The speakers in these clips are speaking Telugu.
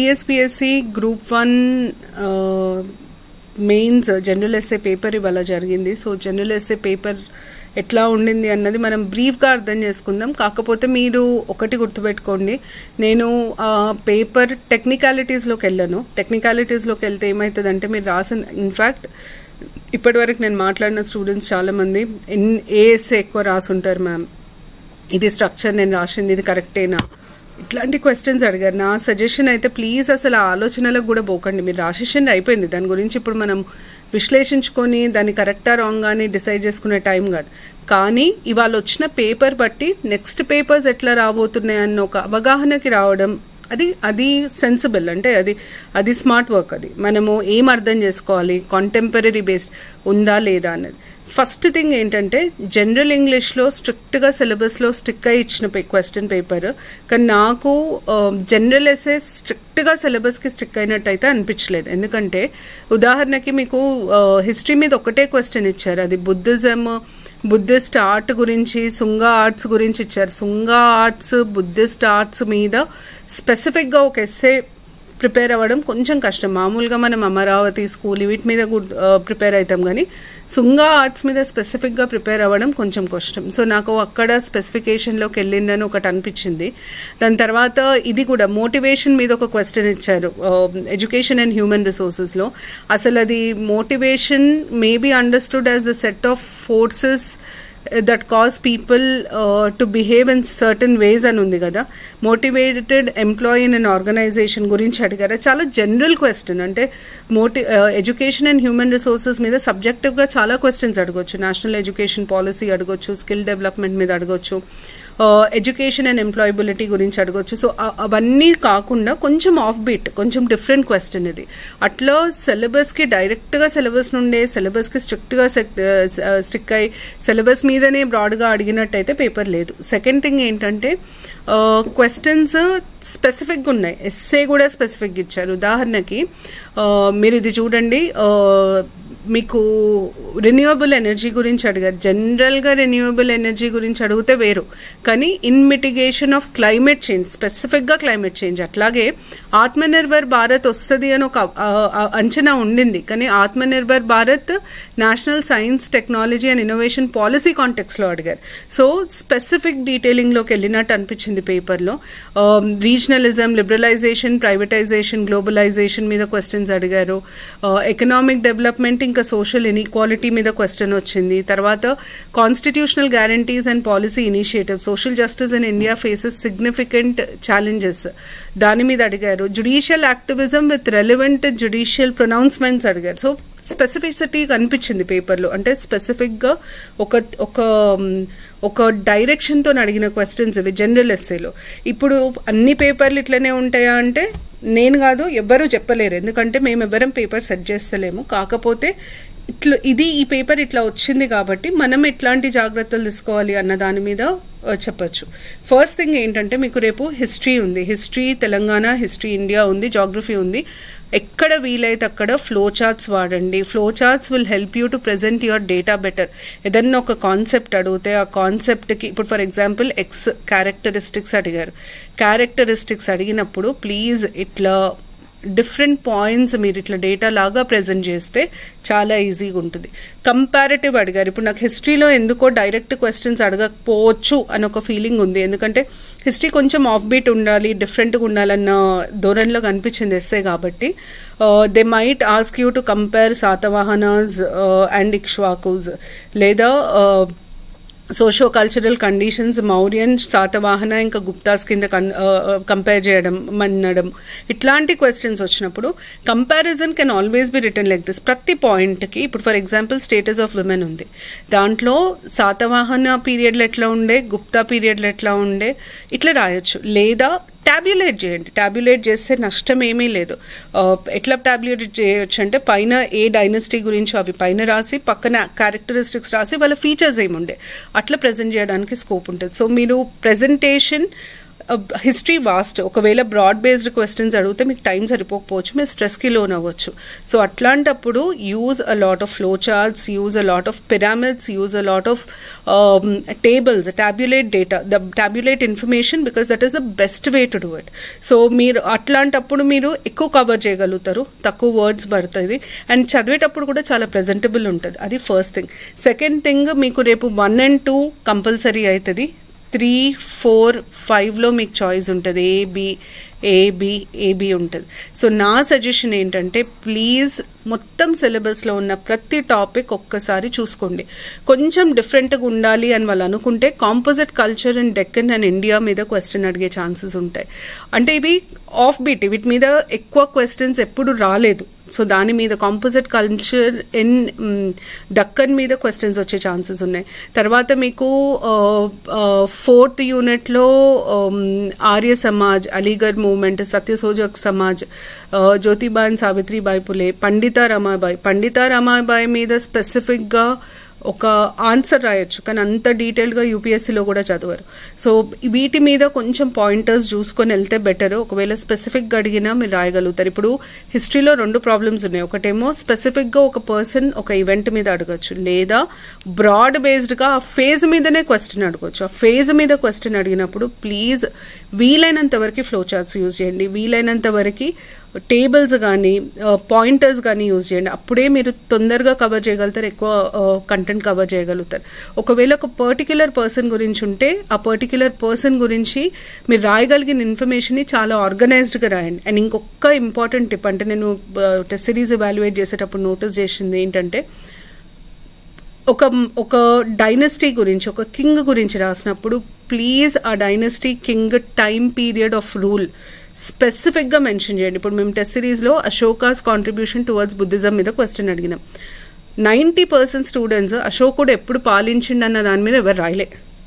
TSPSC group 1 mains general essay paper ఇవాళ జరిగింది. సో జనరల్ ఎస్ఏ పేపర్ ఎట్లా ఉండింది అన్నది మనం బ్రీఫ్గా అర్థం చేసుకుందాం. కాకపోతే మీరు ఒకటి గుర్తుపెట్టుకోండి, నేను పేపర్ టెక్నికాలిటీస్లోకి వెళ్ళను. టెక్నికాలిటీస్లోకి వెళ్తే ఏమవుతుందంటే మీరు రాసిన, ఇన్ఫ్యాక్ట్ ఇప్పటి వరకు నేను మాట్లాడిన స్టూడెంట్స్ చాలా మంది ఏఎస్ఏ ఎక్కువ రాసుంటారు. మ్యామ్ ఇది స్ట్రక్చర్ నేను రాసింది, ఇది కరెక్టేనా, ఇట్లాంటి క్వశ్చన్స్ అడిగారు. నా సజెషన్ అయితే ప్లీజ్ అసలు ఆ ఆలోచనలకు కూడా పోకండి. మీరు రాసేషన్ అయిపోయింది, దాని గురించి ఇప్పుడు మనం విశ్లేషించుకొని దాన్ని కరెక్టా రాంగ్ అని డిసైడ్ చేసుకునే టైం కాదు. కానీ ఇవాళ వచ్చిన పేపర్ బట్టి నెక్స్ట్ పేపర్స్ ఎట్లా రాబోతున్నాయి అన్న ఒక అవగాహనకి రావడం, అది సెన్సిబుల్, అంటే అది స్మార్ట్ వర్క్. అది మనము ఏం అర్థం చేసుకోవాలి, కాంటెంపరీ బేస్డ్ ఉందా లేదా అన్నది. ఫస్ట్ థింగ్ ఏంటంటే జనరల్ ఇంగ్లీష్లో స్ట్రిక్ట్గా సిలబస్లో స్టిక్ అయి ఇచ్చిన క్వశ్చన్ పేపర్, కానీ నాకు జనరల్ ఎస్ఏ స్ట్రిక్ట్గా సిలబస్కి స్టిక్ అయినట్టయితే అనిపించలేదు. ఎందుకంటే ఉదాహరణకి మీకు హిస్టరీ మీద ఒకటే క్వశ్చన్ ఇచ్చారు, అది బుద్ధిస్ట్ ఆర్ట్ గురించి, శుంగా ఆర్ట్స్ గురించి ఇచ్చారు. శుంగా ఆర్ట్స్, బుద్ధిస్ట్ ఆర్ట్స్ మీద స్పెసిఫిక్గా ఒక ఎస్సే ప్రిపేర్ అవ్వడం కొంచెం కష్టం. మామూలుగా మనం అమరావతి స్కూల్ వీటి మీద ప్రిపేర్ అవుతాం, కానీ శుంగా ఆర్ట్స్ మీద స్పెసిఫిక్గా ప్రిపేర్ అవ్వడం కొంచెం కష్టం. సో నాకు అక్కడ స్పెసిఫికేషన్లోకి వెళ్ళిందని ఒకటి అనిపించింది. దాని తర్వాత ఇది కూడా మోటివేషన్ మీద ఒక క్వశ్చన్ ఇచ్చారు ఎడ్యుకేషన్ అండ్ హ్యూమన్ రిసోర్సెస్లో. అసలు అది motivation may be understood as the set of forces that cause people to behave in certain ways అని ఉంది కదా. Motivated employee in an organisation గురించి అడిగారు. చాలా జనరల్ క్వశ్చన్, అంటే ఎడ్యుకేషన్ అండ్ హ్యూమన్ రిసోర్సెస్ మీద సబ్జెక్టివ్గా చాలా క్వశ్చన్స్ అడగొచ్చు. నేషనల్ ఎడ్యుకేషన్ పాలసీ అడగొచ్చు, స్కిల్ డెవలప్మెంట్ మీద అడగొచ్చు, ఎడ్యుకేషన్ అండ్ ఎంప్లాయబిలిటీ గురించి అడగొచ్చు. సో అవన్నీ కాకుండా కొంచెం ఆఫ్ బీట్, కొంచెం డిఫరెంట్ క్వశ్చన్ ఇది. అట్లా సిలబస్కి డైరెక్ట్గా సిలబస్ నుండే సిలబస్కి స్ట్రిక్ట్గా స్టిక్ అయి సిలబస్ మీదనే బ్రాడ్గా అడిగినట్టయితే పేపర్ లేదు. సెకండ్ థింగ్ ఏంటంటే క్వశ్చన్స్ స్పెసిఫిక్గా ఉన్నాయి, ఎస్సే కూడా స్పెసిఫిక్గా ఇచ్చారు. ఉదాహరణకి మీరు ఇది చూడండి, మీకు రెన్యూవబుల్ ఎనర్జీ గురించి అడిగారు. జనరల్గా రెన్యూవబుల్ ఎనర్జీ గురించి అడిగితే వేరు, కానీ in mitigation of climate change, స్పెసిఫిక్గా క్లైమేట్ చేంజ్. అట్లాగే ఆత్మనిర్భర్ భారత్ వస్తుంది అని ఒక అంచనా ఉండింది, కానీ Atmanirbhar Bharat national science technology and innovation policy కాంటెక్స్లో అడిగారు. సో స్పెసిఫిక్ డీటెయిలింగ్లోకి వెళ్ళినట్టు అనిపించింది పేపర్లో. రీజనలిజం, లిబరలైజేషన్, ప్రైవేటైజేషన్, గ్లోబలైజేషన్ మీద క్వశ్చన్స్ అడిగారు. ఎకనామిక్ డెవలప్మెంట్ ఇంకా సోషల్ ఇన్ఈక్వాలిటీ మీద క్వశ్చన్ వచ్చింది. తర్వాత constitutional guarantees and policy initiative, social justice in India faces significant challenges, దాని మీద అడిగారు. Judicial activism with relevant judicial pronouncements అడిగారు. సో స్పెసిఫిసిటీ కనిపించింది పేపర్లో, అంటే స్పెసిఫిక్గా ఒక డైరెక్షన్తో అడిగిన క్వశ్చన్స్ ఇవి జనరల్ ఎస్సేలో. ఇప్పుడు అన్ని పేపర్లు ఇట్లనే ఉంటాయా అంటే నేను కాదు, ఎవ్వరూ చెప్పలేరు, ఎందుకంటే మేము ఎవ్వరం పేపర్ సెట్ చేస్తలేము. కాకపోతే ఈ పేపర్ ఇట్లా వచ్చింది కాబట్టి మనం ఎట్లాంటి జాగ్రత్తలు తీసుకోవాలి అన్న దాని మీద చెప్పచ్చు. ఫస్ట్ థింగ్ ఏంటంటే మీకు రేపు హిస్టరీ ఉంది, హిస్టరీ తెలంగాణ, హిస్టరీ ఇండియా ఉంది, జాగ్రఫీ ఉంది. ఎక్కడ వీలైతే అక్కడ ఫ్లో చార్ట్స్ వాడండి. Flow charts will help you to present your data better. ఏదన్నా ఒక కాన్సెప్ట్ అడిగితే ఆ కాన్సెప్ట్కి, ఇప్పుడు ఫర్ ఎగ్జాంపుల్ ఎక్స్ క్యారెక్టరిస్టిక్స్ అడిగారు. క్యారెక్టరిస్టిక్స్ అడిగినప్పుడు ప్లీజ్ ఇట్లా డిఫరెంట్ పాయింట్స్ మీరు ఇట్లా డేటా లాగా ప్రెజెంట్ చేస్తే చాలా ఈజీగా ఉంటుంది. కంపారిటివ్ అడిగారు. ఇప్పుడు నాకు హిస్టరీలో ఎందుకో డైరెక్ట్ క్వశ్చన్స్ అడగకపోవచ్చు అని ఒక ఫీలింగ్ ఉంది, ఎందుకంటే హిస్టరీ కొంచెం ఆఫ్ బీట్ ఉండాలి, డిఫరెంట్గా ఉండాలన్న ధోరణిలో కనిపించింది ఎస్సే కాబట్టి. They might ask you to compare Satavahanas and Ikshvakus, లేదా socio cultural conditions Mauryan, Satavahana ఇంకా గుప్తాస్ కింద కంపేర్ చేయడం, మన్నడం, ఇట్లాంటి క్వశ్చన్స్ వచ్చినప్పుడు comparison can always be written like this. ప్రతి పాయింట్కి ఇప్పుడు for example status of women ఉంది, దాంట్లో శాతవాహన పీరియడ్లో ఎట్లా ఉండే, గుప్తా పీరియడ్లో ఎట్లా ఉండే, ఇట్లా రాయొచ్చు. లేదా టాబ్యులేట్ చేయండి. టాబ్యులేట్ చేస్తే నష్టం ఏమీ లేదు. ఎట్లా టాబ్యులేట్ చేయొచ్చు అంటే పైన ఏ డైనస్టీ గురించో అవి పైన రాసి, పక్కన క్యారెక్టరిస్టిక్స్ రాసి, వాళ్ళ ఫీచర్స్ ఏముండే అట్లా ప్రజెంట్ చేయడానికి స్కోప్ ఉంటుంది. సో మీరు ప్రెజెంటేషన్ హిస్టరీ వాస్ట్, ఒకవేళ బ్రాడ్ బేస్డ్ క్వశ్చన్స్ అడిగితే మీకు టైం సరిపోకపోవచ్చు, మీరు స్ట్రెస్కి లోన్ అవ్వచ్చు. సో అట్లాంటప్పుడు use a lot of flow charts, use a lot of pyramids, use a lot of tables, tabulate data, tabulate information, because that is the best way to do it. So మీరు అట్లాంటప్పుడు మీరు ఎక్కువ కవర్ చేయగలుగుతారు, తక్కువ వర్డ్స్ పడుతుంది, అండ్ చదివేటప్పుడు కూడా చాలా ప్రెజెంటబుల్ ఉంటుంది. అది ఫస్ట్ థింగ్. సెకండ్ థింగ్, మీకు రేపు 1 and 2 కంపల్సరీ అవుతుంది. 3, 4, 5లో మీకు చాయిస్ ఉంటుంది, ఏబి ఉంటుంది. సో నా సజెషన్ ఏంటంటే ప్లీజ్ మొత్తం సిలబస్లో ఉన్న ప్రతి టాపిక్ ఒక్కసారి చూసుకోండి. కొంచెం డిఫరెంట్గా ఉండాలి అని వాళ్ళు అనుకుంటే composite culture and Deccan and India మీద క్వశ్చన్ అడిగే ఛాన్సెస్ ఉంటాయి. అంటే ఇవి ఆఫ్ బీట్, వీటి మీద ఎక్కువ క్వశ్చన్స్ ఎప్పుడు రాలేదు. సో దాని మీద కాంపోజిట్ కల్చర్ ఇన్ దక్కన్ మీద క్వశ్చన్స్ వచ్చే ఛాన్సెస్ ఉన్నాయి. తర్వాత మీకు 4th యూనిట్లో ఆర్య సమాజ్, అలీగఢ్ మూవ్మెంట్, సత్యశోధక్ సమాజ్, జ్యోతిబాయి సావిత్రిబాయి పులే, పండితా రమాబాయి మీద స్పెసిఫిక్గా ఒక ఆన్సర్ రాయొచ్చు, కానీ అంత డీటెయిల్గా యూపీఎస్సీలో కూడా చదవరు. సో వీటి మీద కొంచెం పాయింటర్స్ చూసుకొని వెళ్తే బెటర్. ఒకవేళ స్పెసిఫిక్గా అడిగినా మీరు రాయగలుగుతారు. ఇప్పుడు హిస్టరీలో 2 ప్రాబ్లమ్స్ ఉన్నాయి. ఒకటేమో స్పెసిఫిక్గా ఒక పర్సన్ ఒక ఈవెంట్ మీద అడగచ్చు, లేదా బ్రాడ్ బేస్డ్గా ఆ ఫేజ్ మీదనే క్వశ్చన్ అడగచ్చు. ఆ ఫేజ్ మీద క్వశ్చన్ అడిగినప్పుడు ప్లీజ్ వీలైనంత వరకు ఫ్లో చార్ట్స్ యూజ్ చేయండి, వీలైనంత వరకు టేబుల్స్ కానీ పాయింటర్స్ కానీ యూజ్ చేయండి. అప్పుడే మీరు తొందరగా కవర్ చేయగలుగుతారు, ఎక్కువ కంటెంట్ కవర్ చేయగలుగుతారు. ఒకవేళ ఒక పర్టిక్యులర్ పర్సన్ గురించి ఉంటే ఆ పర్టిక్యులర్ పర్సన్ గురించి మీరు రాయగలిగిన ఇన్ఫర్మేషన్ని చాలా ఆర్గనైజ్డ్గా రాయండి. అండ్ ఇంకొక ఇంపార్టెంట్ టిప్, అంటే నేను టెస్ట్ సిరీస్ ఎవాల్యుయేట్ చేసేటప్పుడు నోటీస్ చేసింది ఏంటంటే, ఒక డైనస్టీ గురించి, ఒక కింగ్ గురించి రాసినప్పుడు ప్లీజ్ ఆ dynasty king time period of rule specific గా మెన్షన్ చేయండి. ఇప్పుడు మేము టెస్ట్ సిరీస్ లో అశోకాస్ కాంట్రిబ్యూషన్ టువర్డ్స్ బుద్ధిజం మీద క్వశ్చన్ అడిగినాం. 90% స్టూడెంట్స్ అశోకుడు ఎప్పుడు పాలించిండన్న దాని మీద ఎవరు రాయలే.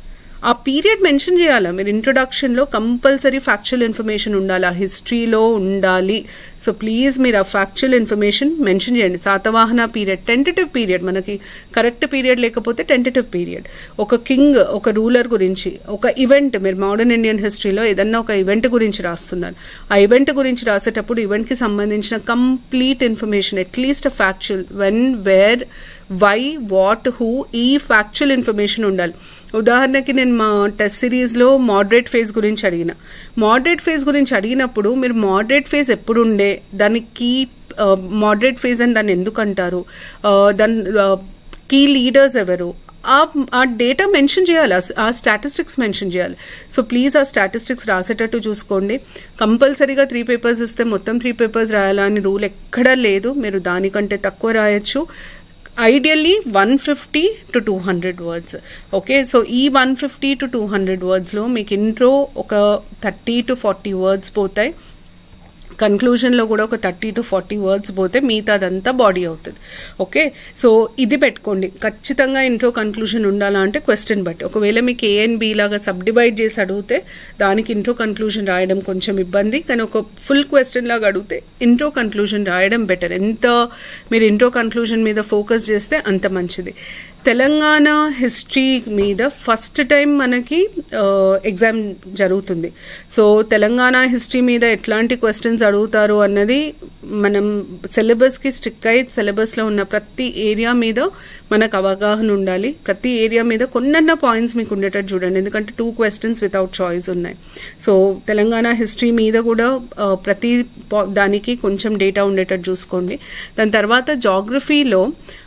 ఆ పీరియడ్ మెన్షన్ చేయాలా మీరు ఇంట్రొడక్షన్లో, కంపల్సరీ ఫ్యాక్చువల్ ఇన్ఫర్మేషన్ ఉండాలి, ఆ హిస్టరీలో ఉండాలి. సో ప్లీజ్ మీరు ఆ ఫ్యాక్చువల్ ఇన్ఫర్మేషన్ మెన్షన్ చేయండి. శాతవాహన పీరియడ్, టెంటేటివ్ పీరియడ్, మనకి కరెక్ట్ పీరియడ్ లేకపోతే టెంటేటివ్ పీరియడ్, ఒక కింగ్, ఒక రూలర్ గురించి, ఒక ఈవెంట్, మీరు మోడర్న్ ఇండియన్ హిస్టరీలో ఏదన్నా ఒక ఈవెంట్ గురించి రాస్తున్నారు, ఆ ఈవెంట్ గురించి రాసేటప్పుడు ఈవెంట్ కి సంబంధించిన complete information, at least factual, when, where, why, what, who, ఈ ఫ్యాక్చువల్ ఇన్ఫర్మేషన్ ఉండాలి. ఉదాహరణకి నేను మా టెస్ట్ సిరీస్లో మోడరేట్ ఫేజ్ గురించి అడిగిన. మోడరేట్ ఫేజ్ గురించి అడిగినప్పుడు మీరు మోడరేట్ ఫేజ్ ఎప్పుడు ఉండే, దానికి మోడరేట్ ఫేజ్ అని దాన్ని ఎందుకు అంటారు, దాని కీ లీడర్స్ ఎవరు, ఆ డేటా మెన్షన్ చేయాలి, ఆ స్టాటిస్టిక్స్ మెన్షన్ చేయాలి. సో ప్లీజ్ ఆ స్టాటిస్టిక్స్ రాసేటట్టు చూసుకోండి. కంపల్సరీగా 3 పేపర్స్ ఇస్తే మొత్తం 3 పేపర్స్ రాయాలా అని రూల్ ఎక్కడా లేదు. మీరు దానికంటే తక్కువ రాయొచ్చు. Ideally 150 to 200 words. Okay, so ఈ 150 to 200 words లో మీకు ఇంట్రో ఒక 30 to 40 words పోతాయి, కన్క్లూజన్లో కూడా ఒక 30 to 40 words పోతే మిగతాదంతా బాడీ అవుతుంది. ఓకే, సో ఇది పెట్టుకోండి. ఖచ్చితంగా ఇంట్రో కన్క్లూజన్ ఉండాలా అంటే క్వశ్చన్ బట్టి. ఒకవేళ మీకు A and B లాగా సబ్ డివైడ్ చేసి అడిగితే దానికి ఇంట్రో కన్క్లూజన్ రాయడం కొంచెం ఇబ్బంది, కానీ ఒక ఫుల్ క్వశ్చన్ లాగా అడిగితే ఇంట్రో కన్క్లూజన్ రాయడం బెటర్. ఎంత మీరు ఇంట్రో కన్క్లూజన్ మీద ఫోకస్ చేస్తే అంత మంచిది. తెలంగాణ హిస్టరీ మీద ఫస్ట్ టైం మనకి ఎగ్జామ్ జరుగుతుంది. సో తెలంగాణ హిస్టరీ మీద ఎట్లాంటి క్వశ్చన్స్ అడుగుతారు అన్నది మనం సిలబస్కి స్టిక్ అయి సిలబస్లో ఉన్న ప్రతి ఏరియా మీద మనకు అవగాహన ఉండాలి. ప్రతి ఏరియా మీద కొన్నన్న పాయింట్స్ మీకు ఉండేటట్టు చూడండి, ఎందుకంటే 2 questions వితౌట్ చాయిస్ ఉన్నాయి. సో తెలంగాణ హిస్టరీ మీద కూడా ప్రతి దానికి కొంచెం డేటా ఉండేటట్టు చూసుకోండి. దాని తర్వాత జాగ్రఫీలో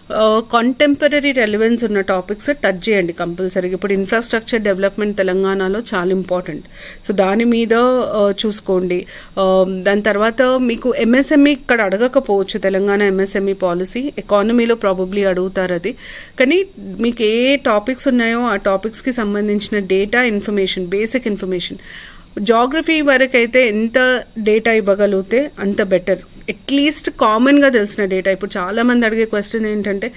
కాంటెంపరీ రెలవెన్స్ ఉన్న టాపిక్స్ టచ్ చేయండి కంపల్సరీగా. ఇప్పుడు ఇన్ఫ్రాస్ట్రక్చర్ డెవలప్మెంట్ తెలంగాణలో చాలా ఇంపార్టెంట్, సో దాని మీద చూసుకోండి. దాని తర్వాత మీకు ఎంఎస్ఎంఈ ఇక్కడ అడగకపోవచ్చు, తెలంగాణ ఎంఎస్ఎంఈ పాలసీ, ఎకానమీలో ప్రాబబ్లీ అడుగుతారు అది. కానీ మీకు ఏ టాపిక్స్ ఉన్నాయో ఆ టాపిక్స్కి సంబంధించిన data information, basic information, geography వరకు అయితే ఎంత డేటా ఇవ్వగలిగితే అంత బెటర్. అట్లీస్ట్ కామన్గా తెలిసిన డేటా. ఇప్పుడు చాలా మంది అడిగే క్వశ్చన్ ఏంటంటే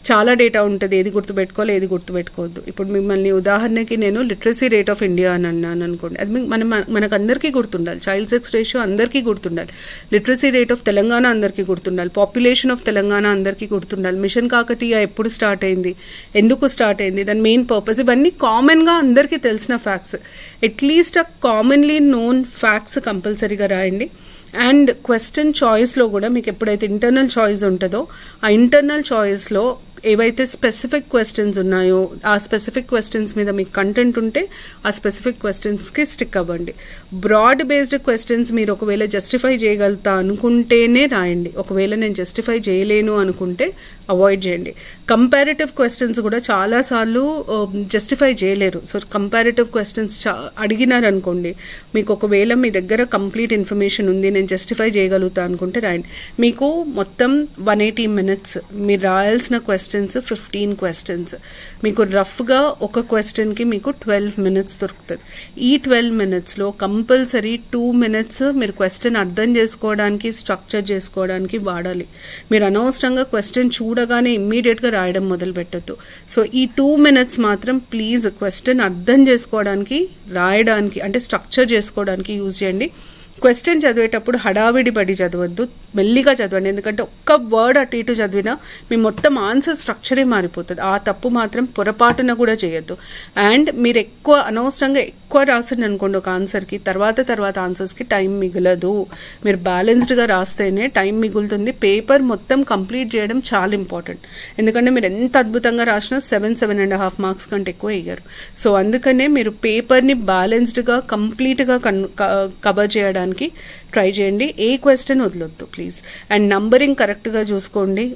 చాలా డేటా ఉంటుంది, ఏది గుర్తుపెట్టుకోవాలి ఏది గుర్తుపెట్టుకోవద్దు. ఇప్పుడు మిమ్మల్ని ఉదాహరణకి నేను లిటరసీ రేట్ ఆఫ్ ఇండియా అని అన్నాను అనుకోండి, అది మనకు అందరికీ గుర్తుండాలి. చైల్డ్ సెక్స్ రేషియో అందరికీ గుర్తుండాలి. లిటరసీ రేట్ ఆఫ్ తెలంగాణ అందరికీ గుర్తుండాలి. పాపులేషన్ ఆఫ్ తెలంగాణ అందరికీ గుర్తుండాలి. మిషన్ కాకతీయ ఎప్పుడు స్టార్ట్ అయింది, ఎందుకు స్టార్ట్ అయింది, దాని మెయిన్ పర్పస్, ఇవన్నీ కామన్ గా అందరికీ తెలిసిన ఫ్యాక్ట్స్. అట్లీస్ట్ ఆ కామన్లీ నోన్ ఫ్యాక్ట్స్ కంపల్సరీగా రాయండి. అండ్ క్వశ్చన్ చాయిస్లో కూడా మీకు ఎప్పుడైతే ఇంటర్నల్ చాయిస్ ఉంటుందో ఆ ఇంటర్నల్ చాయిస్లో ఏవైతే స్పెసిఫిక్ క్వశ్చన్స్ ఉన్నాయో ఆ స్పెసిఫిక్ క్వశ్చన్స్ మీద మీకు కంటెంట్ ఉంటే ఆ స్పెసిఫిక్ క్వశ్చన్స్కి స్టిక్ అవ్వండి. బ్రాడ్ బేస్డ్ క్వశ్చన్స్ మీరు ఒకవేళ జస్టిఫై చేయగలుగుతా అనుకుంటేనే రాయండి. ఒకవేళ నేను జస్టిఫై చేయలేను అనుకుంటే అవాయిడ్ చేయండి. కంపారిటివ్ క్వశ్చన్స్ కూడా చాలాసార్లు జస్టిఫై చేయలేరు. సో కంపారిటివ్ క్వశ్చన్స్ అడిగినారనుకోండి, మీకు ఒకవేళ మీ దగ్గర కంప్లీట్ ఇన్ఫర్మేషన్ ఉంది, నేను జస్టిఫై చేయగలుగుతా అనుకుంటే రాయండి. మీకు మొత్తం 180 minutes మీరు రాయాల్సిన క్వశ్చన్స్ 15 questions. మీకు రఫ్గా ఒక క్వశ్చన్కి మీకు 12 minutes దొరుకుతుంది. ఈ 12 minutesలో కంపల్సరీ 2 minutes మీరు క్వశ్చన్ అర్థం చేసుకోవడానికి, స్ట్రక్చర్ చేసుకోవడానికి వాడాలి. మీరు అనవసరంగా క్వశ్చన్ చూడగానే ఇమ్మీడియట్గా రాయడం మొదలు పెట్టద్దు. సో ఈ 2 minutes మాత్రం ప్లీజ్ క్వశ్చన్ అర్థం చేసుకోవడానికి, రాయడానికి అంటే స్ట్రక్చర్ చేసుకోవడానికి యూజ్ చేయండి. క్వశ్చన్ చదివేటప్పుడు హడావిడి పడి చదవద్దు, మెల్లిగా చదవండి. ఎందుకంటే ఒక్క వర్డ్ అటు ఇటు చదివినా మీ మొత్తం ఆన్సర్ స్ట్రక్చరే మారిపోతుంది. ఆ తప్పు మాత్రం పొరపాటున కూడా చేయొద్దు. అండ్ మీరు అనవసరంగా ఎక్కువ రాసింది అనుకోండి ఒక ఆన్సర్కి, తర్వాత ఆన్సర్స్కి టైం మిగలదు. మీరు బ్యాలెన్స్డ్గా రాస్తేనే టైం మిగులుతుంది. పేపర్ మొత్తం కంప్లీట్ చేయడం చాలా ఇంపార్టెంట్. ఎందుకంటే మీరు ఎంత అద్భుతంగా రాసినా 7.5 marks కంటే ఎక్కువ ఇయ్యరు. సో అందుకనే మీరు పేపర్ని బ్యాలెన్స్డ్గా కంప్లీట్గా కవర్ చేయడానికి ట్రై చేయండి. ఏ క్వశ్చన్ వదలొద్దు ప్లీజ్. అండ్ నంబరింగ్ కరెక్ట్గా చూసుకోండి.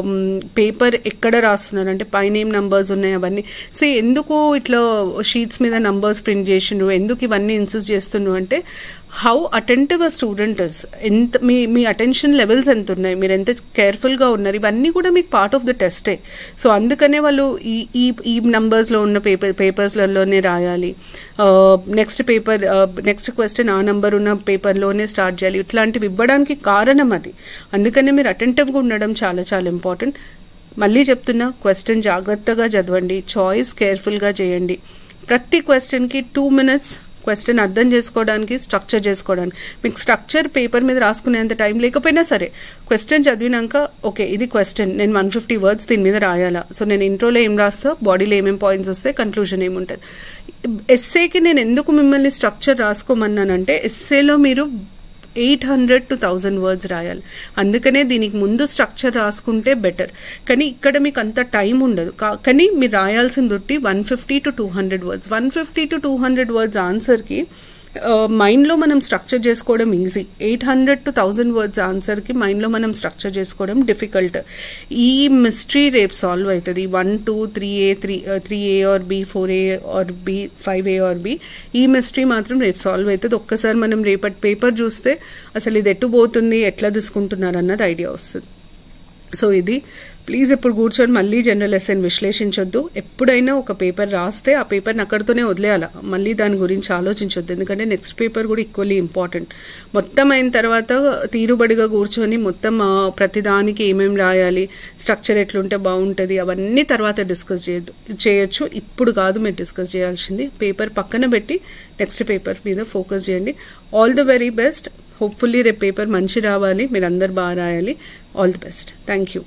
పేపర్ ఎక్కడ రాస్తున్నారు అంటే పైన ఏం నంబర్స్ ఉన్నాయి అవన్నీ ఎందుకు ఇట్లా షీట్స్ మీద నంబర్స్ ప్రింట్ చేసిండ్రు, ఎందుకు ఇవన్నీ ఇన్సిస్ట్ చేస్తుండ్రు అంటే how attentive a student is, ఎంత మీ అటెన్షన్ లెవెల్స్ ఎంత ఉన్నాయి, మీరు ఎంత కేర్ఫుల్గా ఉన్నారు, ఇవన్నీ కూడా మీకు పార్ట్ ఆఫ్ ద టెస్టే. సో అందుకనే వాళ్ళు ఈ నంబర్స్లో ఉన్న పేపర్స్లలోనే రాయాలి. నెక్స్ట్ క్వశ్చన్ ఆ నంబర్ ఉన్న పేపర్లోనే స్టార్ట్ చేయాలి. ఇట్లాంటివి ఇవ్వడానికి కారణం అది. అందుకనే మీరు అటెంటివ్గా ఉండడం చాలా చాలా ఇంపార్టెంట్. మళ్ళీ చెప్తున్నా, క్వశ్చన్ జాగ్రత్తగా చదవండి, చాయిస్ కేర్ఫుల్గా చేయండి. ప్రతి క్వశ్చన్కి 2 minutes క్వశ్చన్ అర్థం చేసుకోవడానికి, స్ట్రక్చర్ చేసుకోవడానికి. మీకు స్ట్రక్చర్ పేపర్ మీద రాసుకునేంత టైం లేకపోయినా సరే క్వశ్చన్ చదివినాక ఓకే ఇది క్వశ్చన్, నేను 150 words దీని మీద రాయాలా, సో నేను ఇంట్రోలో ఏం రాస్తా, బాడీలో ఏమేమి పాయింట్స్ వస్తే, కన్క్లూజన్ ఏముంటుంది. ఎస్సేకి నేను ఎందుకు మిమ్మల్ని స్ట్రక్చర్ రాసుకోమన్నానంటే ఎస్సేలో మీరు 800 to 1000 words రాయాలి. అందుకనే దీనికి ముందు స్ట్రక్చర్ రాసుకుంటే బెటర్. కానీ ఇక్కడ మీకు అంత టైం ఉండదు. కానీ మీరు రాయాల్సిన 150 to 200 words. 150 to 200 words ఆన్సర్కి మైండ్లో మనం స్ట్రక్చర్ చేసుకోవడం ఈజీ. 800 to 1000 words ఆన్సర్కి మైండ్లో మనం స్ట్రక్చర్ చేసుకోవడం డిఫికల్ట్. ఈ మిస్టరీ రేపు సాల్వ్ అవుతుంది. 1, 2, 3A, 3A or B, 4A or B, 5A or B, ఈ మిస్టరీ మాత్రం రేపు సాల్వ్ అవుతుంది. ఒక్కసారి మనం రేపటి పేపర్ చూస్తే అసలు ఇది ఎటు పోతుంది, ఎట్లా తీసుకుంటున్నారు అన్నది ఐడియా వస్తుంది. సో ఇది ప్లీజ్ ఇప్పుడు కూర్చొని మళ్ళీ జనరల్ ఎస్సేని విశ్లేషించొద్దు. ఎప్పుడైనా ఒక పేపర్ రాస్తే ఆ పేపర్ని అక్కడితోనే వదిలేయాలి, మళ్ళీ దాని గురించి ఆలోచించొద్దు. ఎందుకంటే నెక్స్ట్ పేపర్ కూడా ఈక్వల్లీ ఇంపార్టెంట్. మొత్తం అయిన తర్వాత తీరుబడిగా కూర్చొని మొత్తం ప్రతిదానికి ఏమేమి రాయాలి, స్ట్రక్చర్ ఎట్లుంటే బాగుంటుంది అవన్నీ తర్వాత డిస్కస్ చేయొచ్చు. ఇప్పుడు కాదు మీరు డిస్కస్ చేయాల్సింది. పేపర్ పక్కన పెట్టి నెక్స్ట్ పేపర్ మీద ఫోకస్ చేయండి. All the very best. Hopefully రేపు పేపర్ మంచి రావాలి, మీరు అందరు బాగా రాయాలి. All the best. Thank you.